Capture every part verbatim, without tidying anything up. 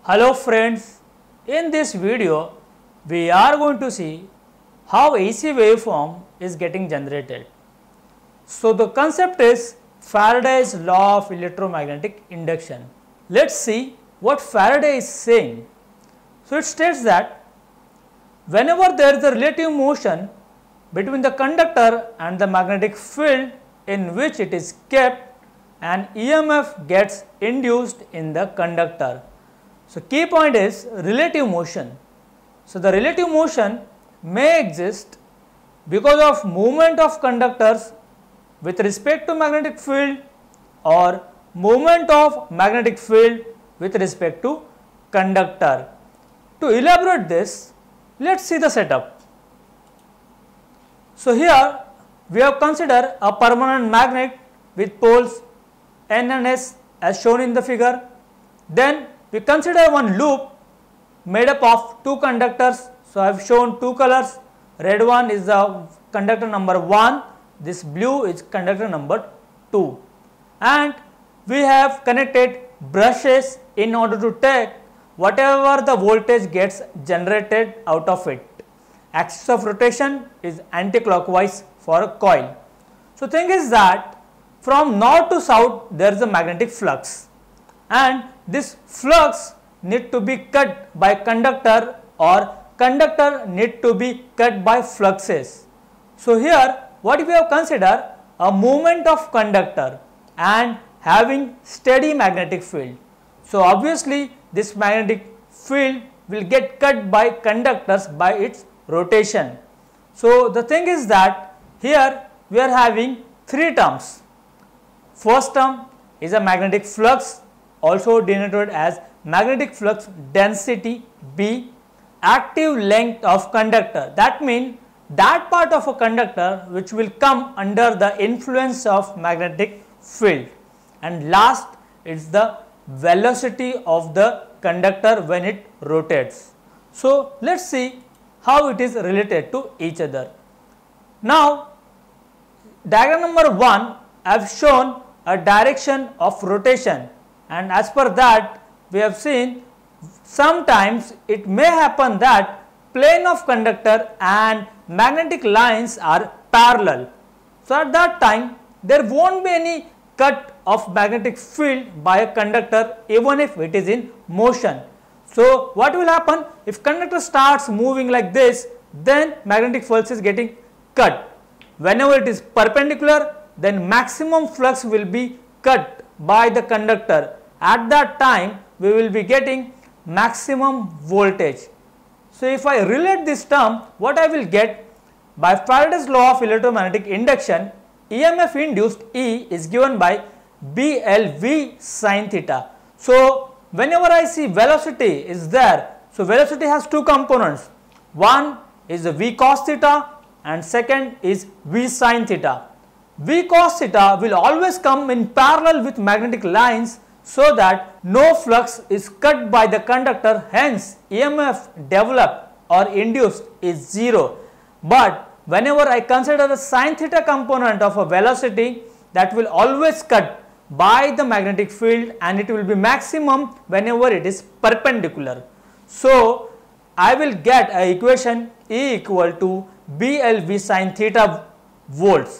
Hello friends, in this video we are going to see how A C waveform is getting generated. So the concept is Faraday's law of electromagnetic induction. Let's see what Faraday is saying. So it states that whenever there is a relative motion between the conductor and the magnetic field in which it is kept, an E M F gets induced in the conductor. So key point is relative motion. So the relative motion may exist because of movement of conductors with respect to magnetic field or movement of magnetic field with respect to conductor. To elaborate this, let us see the setup. So here we have considered a permanent magnet with poles N and S as shown in the figure. Then we consider one loop made up of two conductors. So I have shown two colors. Red one is the conductor number one, this blue is conductor number two, and we have connected brushes in order to take whatever the voltage gets generated out of it. Axis of rotation is anti-clockwise for a coil. So thing is that from north to south there is a magnetic flux, and this flux need to be cut by conductor or conductor need to be cut by fluxes. So here what we have considered a movement of conductor and having steady magnetic field. So obviously this magnetic field will get cut by conductors by its rotation. So the thing is that here we are having three terms. First term is a magnetic flux, also denoted as magnetic flux density B, active length of conductor. That means that part of a conductor which will come under the influence of magnetic field. And last is the velocity of the conductor when it rotates. So let us see how it is related to each other. Now diagram number one, I have shown a direction of rotation, and as per that we have seen sometimes it may happen that plane of conductor and magnetic lines are parallel. So at that time there won't be any cut of magnetic field by a conductor even if it is in motion. So what will happen if conductor starts moving like this, then magnetic flux is getting cut. Whenever it is perpendicular, then maximum flux will be cut by the conductor. At that time we will be getting maximum voltage. So if I relate this term, what I will get, by Faraday's law of electromagnetic induction, E M F induced E is given by B L V sin theta. So whenever I see velocity is there, so velocity has two components. One is the V cos theta and second is V sin theta. V cos theta will always come in parallel with magnetic lines, so that no flux is cut by the conductor, hence E M F developed or induced is zero. But whenever I consider the sin theta component of a velocity, that will always cut by the magnetic field and it will be maximum whenever it is perpendicular. So I will get a equation E equal to B L V sin theta volts,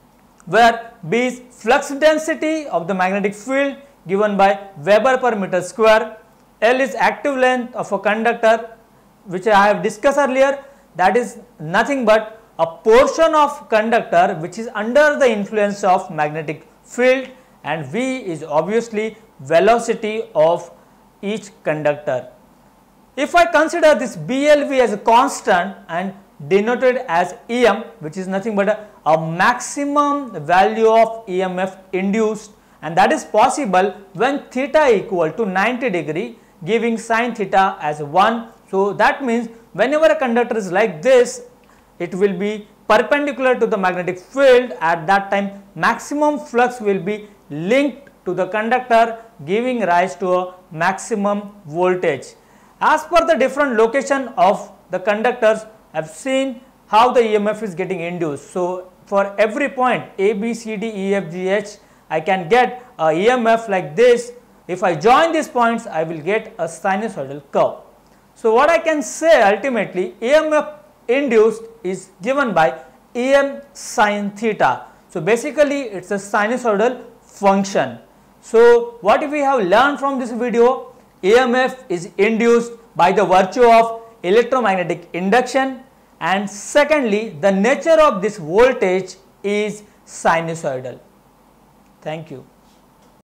where B is flux density of the magnetic field given by Weber per meter square, L is active length of a conductor which I have discussed earlier, that is nothing but a portion of conductor which is under the influence of magnetic field, and V is obviously velocity of each conductor. If I consider this B L V as a constant and denoted as E M, which is nothing but a, a maximum value of E M F induced, and that is possible when theta equal to ninety degree, giving sin theta as one. So that means whenever a conductor is like this, it will be perpendicular to the magnetic field. At that time maximum flux will be linked to the conductor, giving rise to a maximum voltage. As per the different location of the conductors, I have seen how the E M F is getting induced. So for every point A, B, C, D, E, F, G, H, I can get a E M F like this If I join these points, I will get a sinusoidal curve. So what I can say ultimately, E M F induced is given by E M sin theta. So basically it is a sinusoidal function. So what we have learned from this video, E M F is induced by the virtue of electromagnetic induction, and secondly the nature of this voltage is sinusoidal. Thank you.